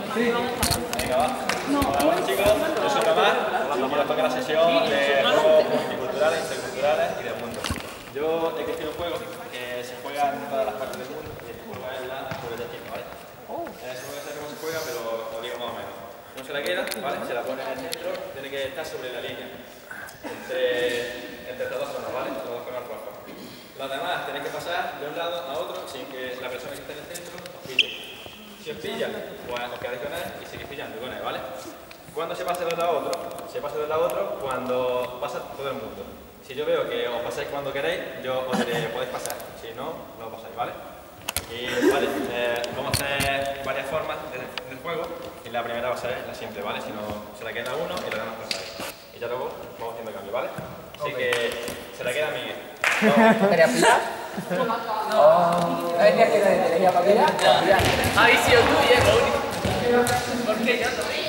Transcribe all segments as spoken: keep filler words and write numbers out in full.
Venga, va. Hola chicos, yo soy Tomás y nos toca la sesión de juegos multiculturales, interculturales y del mundo. Yo he elegido un juego que se juega en todas las partes del mundo y el juego es la ruleta china, ¿vale? Eh, seguro que sé cómo se juega, pero lo digo más o menos. Uno se la queda, ¿vale? Se la pone en el centro, tiene que estar sobre la línea. Entre, entre estas dos zonas, ¿vale? Las dos zonas rojas. Los demás tenéis que pasar de un lado a otro sin que la persona que esté en el centro os pille. Si os pilla, pues os quedáis con él y seguís pillando con él, ¿vale? ¿Cuándo se pasa de un lado a otro? Se pasa de un lado a otro cuando pasa todo el mundo. Si yo veo que os pasáis cuando queréis, yo os diré, podéis pasar. Si no, no os pasáis, ¿vale? Y vale, eh, vamos a hacer varias formas del, del juego y la primera va a ser la simple, ¿vale? Si no, se la queda uno y la demás pasáis. Y ya luego vamos haciendo cambio, ¿vale? Así okay. Que se la queda a Miguel. ¿Querías pillar? No. ¿Querías que te tenía para pillar? Habéis sido tú y yo. ¿Por qué yo no?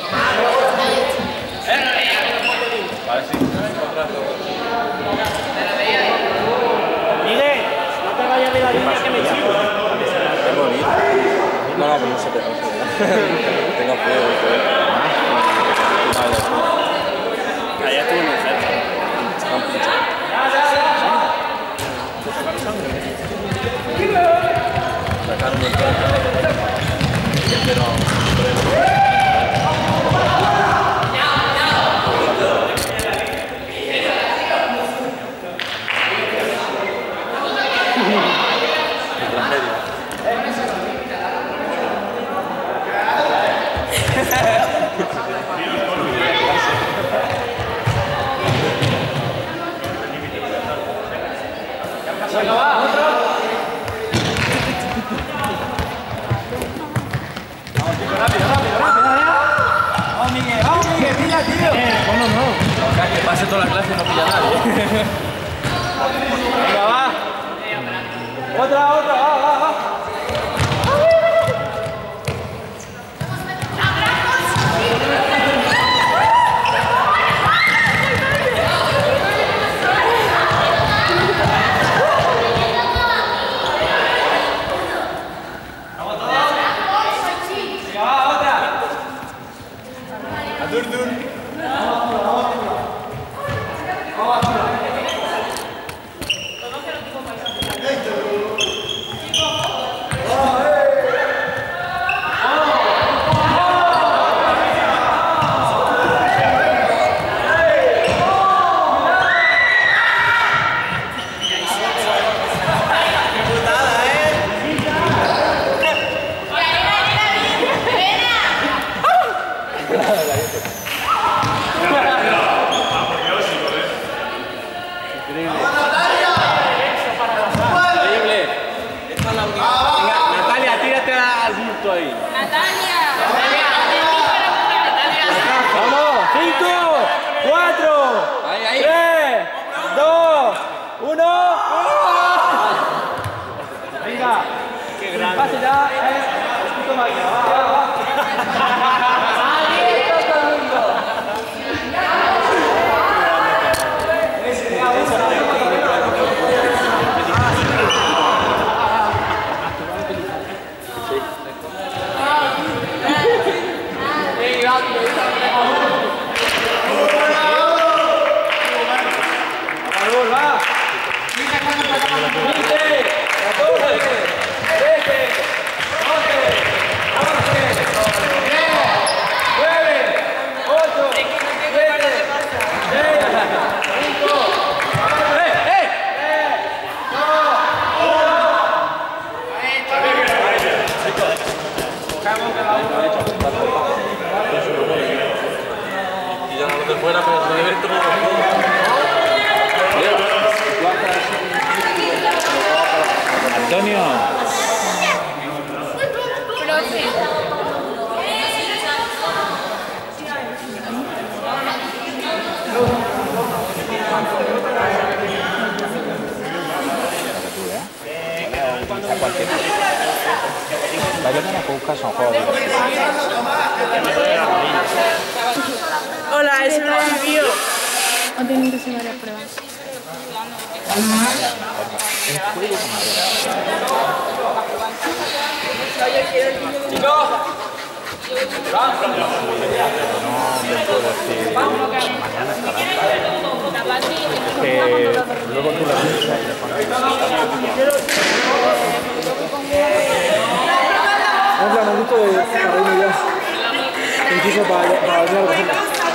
Vale, sí. Miguel, no te vayas de la línea que me chico. Es bonito. No, no, pero no se te va. Tengo frío. Allá estuvo en el centro. Están pinchados. Sacando el pero que pase toda la clase y no pilla a nadie. Venga, va. Otra, otra, va, va, va. Antonio. La que tenemos que buscar son juegos. Hola, es una review. O tienen que ser varias pruebas. Chicos, si mañana estará. Que luego tú la piensas y le pones. Un planadito de cariño ya. Incluso para, para venir a recogerla.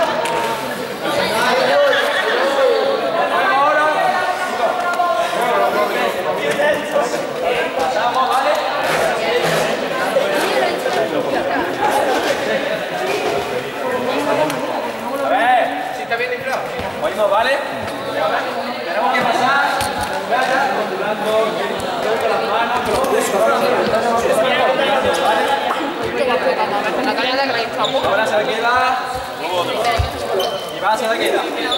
A ver, si está bien inflado. Oímos, ¿vale? Tenemos que pasar controlando con las manos, ahora se queda y va, se queda.